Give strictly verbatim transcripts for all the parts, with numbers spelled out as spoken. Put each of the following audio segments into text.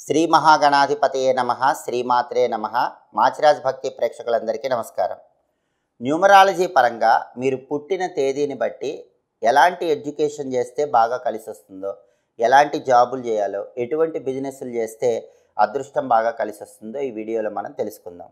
శ్రీ మహాగణాధిపతయే నమః శ్రీమాత్రే నమః మాచిరాజ్ భక్తి ప్రేక్షకులందరికీ నమస్కారం. న్యూమరాలజీ పరంగా మీరు పుట్టిన తేదీని బట్టి ఎలాంటి ఎడ్యుకేషన్ చేస్తే బాగా కలిసి వస్తుందో, ఎలాంటి జాబులు చేయాలో, ఎటువంటి బిజినెస్లు చేస్తే అదృష్టం బాగా కలిసి వస్తుందో ఈ వీడియోలో మనం తెలుసుకుందాం.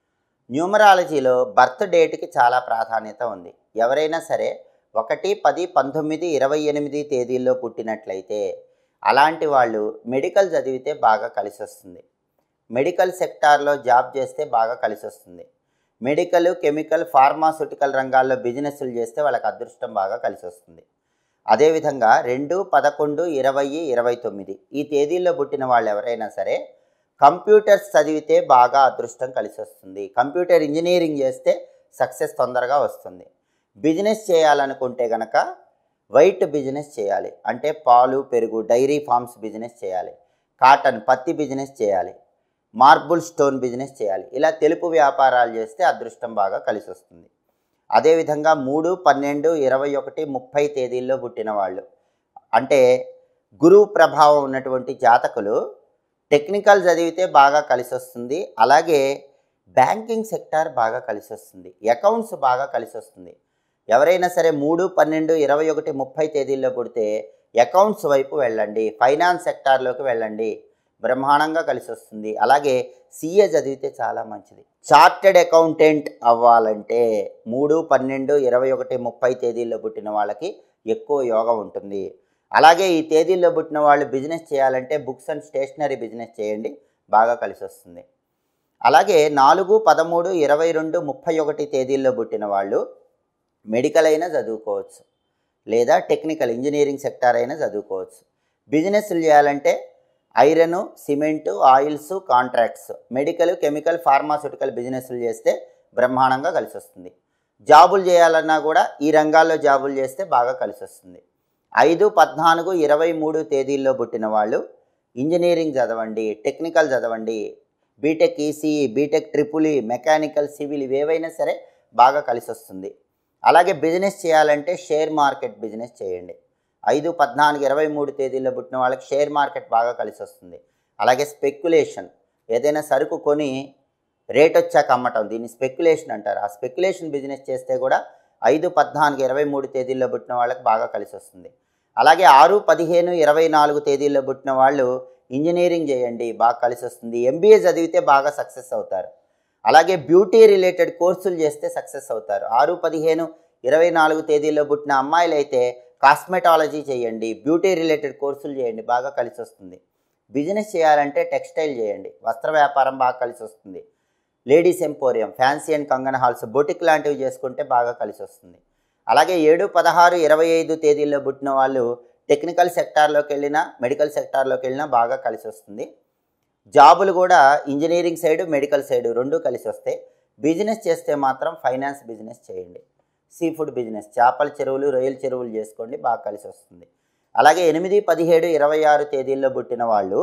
న్యూమరాలజీలో బర్త్ డేట్కి చాలా ప్రాధాన్యత ఉంది. ఎవరైనా సరే ఒకటి పది పంతొమ్మిది ఇరవై ఎనిమిది తేదీల్లో పుట్టినట్లయితే అలాంటి వాళ్ళు మెడికల్ చదివితే బాగా కలిసి వస్తుంది. మెడికల్ సెక్టార్లో జాబ్ చేస్తే బాగా కలిసి వస్తుంది. మెడికల్, కెమికల్, ఫార్మాస్యూటికల్ రంగాల్లో బిజినెస్లు చేస్తే వాళ్ళకి అదృష్టం బాగా కలిసి వస్తుంది. అదేవిధంగా రెండు పదకొండు ఇరవై ఇరవై తొమ్మిది ఈ తేదీల్లో పుట్టిన వాళ్ళు ఎవరైనా సరే కంప్యూటర్స్ చదివితే బాగా అదృష్టం కలిసి వస్తుంది. కంప్యూటర్ ఇంజనీరింగ్ చేస్తే సక్సెస్ తొందరగా వస్తుంది. బిజినెస్ చేయాలనుకుంటే కనుక వైట్ బిజినెస్ చేయాలి, అంటే పాలు పెరుగు డైరీ ఫార్మ్స్ బిజినెస్ చేయాలి, కాటన్ పత్తి బిజినెస్ చేయాలి, మార్బుల్ స్టోన్ బిజినెస్ చేయాలి. ఇలా తెలుపు వ్యాపారాలు చేస్తే అదృష్టం బాగా కలిసి వస్తుంది. అదేవిధంగా మూడు పన్నెండు ఇరవై ఒకటి ముప్పై తేదీల్లో పుట్టిన వాళ్ళు, అంటే గురువు ప్రభావం ఉన్నటువంటి జాతకులు టెక్నికల్ చదివితే బాగా కలిసి వస్తుంది. అలాగే బ్యాంకింగ్ సెక్టార్ బాగా కలిసి వస్తుంది. అకౌంట్స్ బాగా కలిసి వస్తుంది. ఎవరైనా సరే మూడు పన్నెండు ఇరవై ఒకటి ముప్పై తేదీల్లో పుడితే అకౌంట్స్ వైపు వెళ్ళండి, ఫైనాన్స్ సెక్టార్లోకి వెళ్ళండి, బ్రహ్మాండంగా కలిసి వస్తుంది. అలాగే సీఏ చదివితే చాలా మంచిది. చార్టెడ్ అకౌంటెంట్ అవ్వాలంటే మూడు పన్నెండు ఇరవై ఒకటి ముప్పై తేదీల్లో పుట్టిన వాళ్ళకి ఎక్కువ యోగం ఉంటుంది. అలాగే ఈ తేదీల్లో పుట్టిన వాళ్ళు బిజినెస్ చేయాలంటే బుక్స్ అండ్ స్టేషనరీ బిజినెస్ చేయండి, బాగా కలిసి వస్తుంది. అలాగే నాలుగు పదమూడు ఇరవై రెండు ముప్పై ఒకటి తేదీల్లో పుట్టిన వాళ్ళు మెడికల్ అయినా చదువుకోవచ్చు, లేదా టెక్నికల్ ఇంజనీరింగ్ సెక్టార్ అయినా చదువుకోవచ్చు. బిజినెస్లు చేయాలంటే iron, cement, oils, contracts, medical, chemical, pharmaceutical బిజినెస్లు చేస్తే బ్రహ్మాండంగా కలిసి వస్తుంది. జాబులు చేయాలన్నా కూడా ఈ రంగాల్లో జాబులు చేస్తే బాగా కలిసి వస్తుంది. ఐదు పద్నాలుగు ఇరవై మూడు తేదీల్లో పుట్టిన వాళ్ళు ఇంజనీరింగ్ చదవండి, టెక్నికల్ చదవండి, BTech ECE, BTech triple E, mechanical, civil ఇవేవైనా సరే బాగా కలిసి వస్తుంది. అలాగే బిజినెస్ చేయాలంటే షేర్ మార్కెట్ బిజినెస్ చేయండి. ఐదు పద్నాలుగు ఇరవై మూడు తేదీల్లో పుట్టిన వాళ్ళకి షేర్ మార్కెట్ బాగా కలిసి వస్తుంది. అలాగే స్పెక్యులేషన్, ఏదైనా సరుకు కొని రేట్ వచ్చాక అమ్మటం, దీన్ని స్పెక్యులేషన్ అంటారు. ఆ స్పెక్యులేషన్ బిజినెస్ చేస్తే కూడా ఐదు పద్నాలుగు ఇరవై మూడు తేదీల్లో పుట్టిన వాళ్ళకి బాగా కలిసి వస్తుంది. అలాగే ఆరు పదిహేను ఇరవై నాలుగు తేదీల్లో పుట్టిన వాళ్ళు ఇంజనీరింగ్ చేయండి, బాగా కలిసి వస్తుంది. ఎంబీఏ చదివితే బాగా సక్సెస్ అవుతారు. అలాగే బ్యూటీ రిలేటెడ్ కోర్సులు చేస్తే సక్సెస్ అవుతారు. ఆరు పదిహేను ఇరవై నాలుగు తేదీల్లో పుట్టిన అమ్మాయిలు అయితే కాస్మెటాలజీ చేయండి, బ్యూటీ రిలేటెడ్ కోర్సులు చేయండి, బాగా కలిసి వస్తుంది. బిజినెస్ చేయాలంటే టెక్స్టైల్ చేయండి, వస్త్ర వ్యాపారం బాగా కలిసి వస్తుంది. లేడీస్ ఎంపోరియం, ఫ్యాన్సీ అండ్ కంగన హాల్స్, బొటిక్ లాంటివి చేసుకుంటే బాగా కలిసి వస్తుంది. అలాగే ఏడు పదహారు ఇరవై ఐదు తేదీల్లో పుట్టిన వాళ్ళు టెక్నికల్ సెక్టార్లోకి వెళ్ళినా మెడికల్ సెక్టార్లోకి వెళ్ళినా బాగా కలిసి వస్తుంది. జాబులు కూడా ఇంజనీరింగ్ సైడు మెడికల్ సైడు రెండు కలిసి వస్తాయి. బిజినెస్ చేస్తే మాత్రం ఫైనాన్స్ బిజినెస్ చేయండి, సీ ఫుడ్ బిజినెస్, చేపల చెరువులు, రొయ్యల చెరువులు చేసుకోండి, బాగా కలిసి వస్తుంది. అలాగే ఎనిమిది పదిహేడు ఇరవై ఆరు తేదీల్లో పుట్టిన వాళ్ళు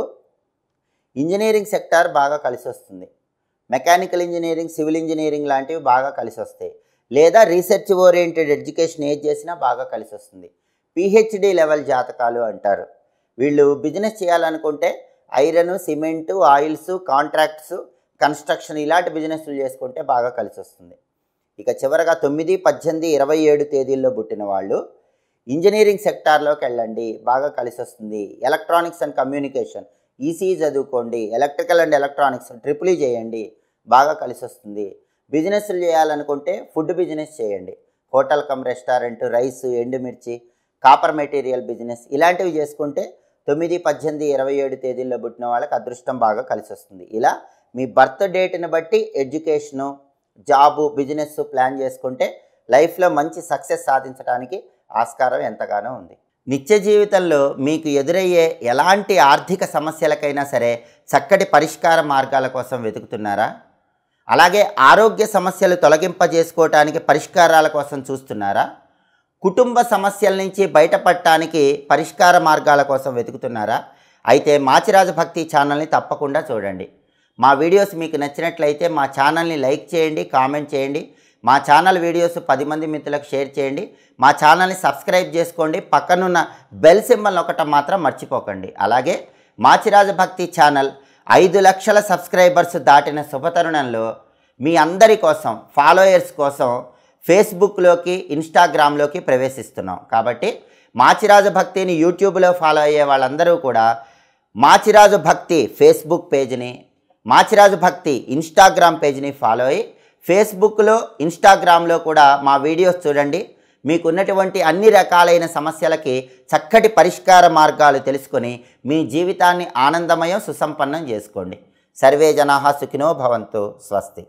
ఇంజనీరింగ్ సెక్టార్ బాగా కలిసి వస్తుంది. మెకానికల్ ఇంజనీరింగ్, సివిల్ ఇంజనీరింగ్ లాంటివి బాగా కలిసి వస్తాయి. లేదా రీసెర్చ్ ఓరియంటెడ్ ఎడ్యుకేషన్ ఏది చేసినా బాగా కలిసి వస్తుంది. పిహెచ్డి లెవెల్ జాతకాలు అంటారు. వీళ్ళు బిజినెస్ చేయాలనుకుంటే iron, cement, oils, contracts, construction ఇలాంటి బిజినెస్లు చేసుకుంటే బాగా కలిసి వస్తుంది. ఇక చివరగా తొమ్మిది పద్దెనిమిది ఇరవై ఏడు తేదీల్లో పుట్టిన వాళ్ళు ఇంజనీరింగ్ సెక్టార్లోకి వెళ్ళండి, బాగా కలిసి వస్తుంది. ఎలక్ట్రానిక్స్ అండ్ కమ్యూనికేషన్, ఈసీఈ చదువుకోండి, electrical and electronics triple E చేయండి, బాగా కలిసి వస్తుంది. బిజినెస్లు చేయాలనుకుంటే ఫుడ్ బిజినెస్ చేయండి, హోటల్ కమ్ రెస్టారెంట్, రైస్, ఎండుమిర్చి, కాపర్ మెటీరియల్ బిజినెస్ ఇలాంటివి చేసుకుంటే తొమ్మిది పద్దెనిమిది ఇరవై ఏడు తేదీల్లో పుట్టిన వాళ్ళకి అదృష్టం బాగా కలిసి వస్తుంది. ఇలా మీ బర్త్ డేట్ని బట్టి ఎడ్యుకేషను, జాబు, బిజినెస్ ప్లాన్ చేసుకుంటే లైఫ్లో మంచి సక్సెస్ సాధించడానికి ఆస్కారం ఎంతగానో ఉంది. నిత్య జీవితంలో మీకు ఎదురయ్యే ఎలాంటి ఆర్థిక సమస్యలకైనా సరే చక్కటి పరిష్కార మార్గాల కోసం వెతుకుతున్నారా? అలాగే ఆరోగ్య సమస్యలు తొలగింపజేసుకోవటానికి పరిష్కారాల కోసం చూస్తున్నారా? కుటుంబ సమస్యల నుంచి బయటపడటానికి పరిష్కార మార్గాల కోసం వెతుకుతున్నారా? అయితే మాచిరాజు భక్తి ఛానల్ని తప్పకుండా చూడండి. మా వీడియోస్ మీకు నచ్చినట్లయితే మా ఛానల్ని లైక్ చేయండి, కామెంట్ చేయండి. మా ఛానల్ వీడియోస్ పది మంది మిత్రులకు షేర్ చేయండి. మా ఛానల్ని సబ్స్క్రైబ్ చేసుకోండి. పక్కనున్న బెల్ సింబల్ నొక్కటం మాత్రం మర్చిపోకండి. అలాగే మాచిరాజు భక్తి ఛానల్ ఐదు లక్షల సబ్స్క్రైబర్స్ దాటిన శుభతరుణంలో మీ అందరి కోసం, ఫాలోయర్స్ కోసం ఫేస్బుక్లోకి, ఇన్స్టాగ్రామ్లోకి ప్రవేశిస్తున్నాం. కాబట్టి మాచిరాజు భక్తిని యూట్యూబ్లో ఫాలో అయ్యే వాళ్ళందరూ కూడా మాచిరాజు భక్తి ఫేస్బుక్ పేజ్ని, మాచిరాజు భక్తి ఇన్స్టాగ్రామ్ పేజ్ని ఫాలో అయ్యి ఫేస్బుక్లో, ఇన్స్టాగ్రామ్లో కూడా మా వీడియోస్ చూడండి. మీకున్నటువంటి అన్ని రకాలైన సమస్యలకి చక్కటి పరిష్కార మార్గాలు తెలుసుకొని మీ జీవితాన్ని ఆనందమయం, సుసంపన్నం చేసుకోండి. సర్వే జనాః సుఖినో భవంతు. స్వస్తి.